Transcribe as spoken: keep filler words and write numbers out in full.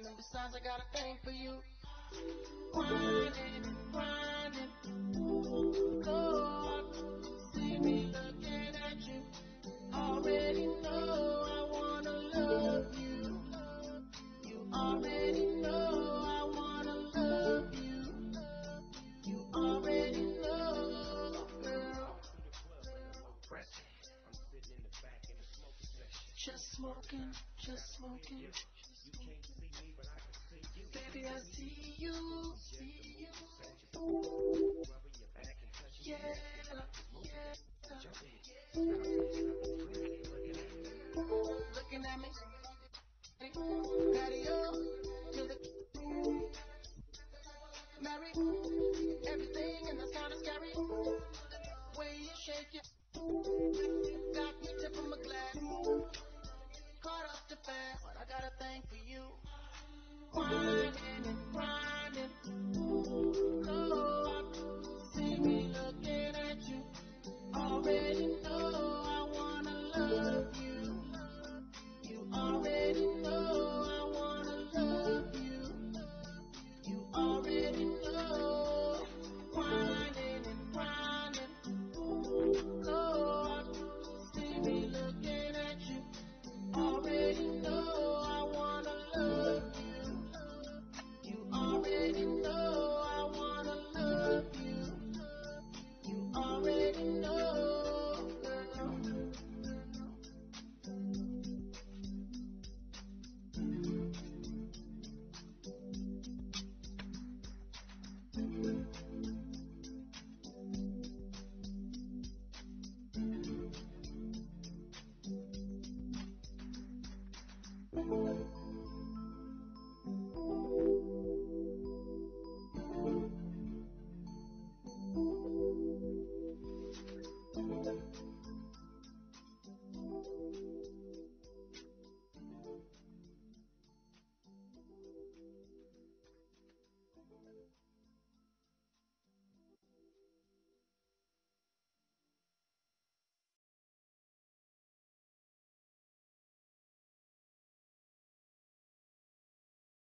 And besides, I got a thing for you. Grinding, grinding. Lord, see me looking at you. Already know I wanna love you. You already know I wanna love you. You already know, girl. Just smoking, just smoking. Baby, I see you, see you. Yeah, yeah. Looking at me, patio, to the married. Everything and that's kinda scary. Way you shake it, got me tipping my glass. Caught up too fast, but I got a thing for you. Grinding and grinding. Lord, see me looking at you. Already know I wanna love you. You already know I wanna love you. You already know. Grinding and grinding. Lord, see me looking at you. Already know I wanna love you. You already know I wanna love you. You already know, girl.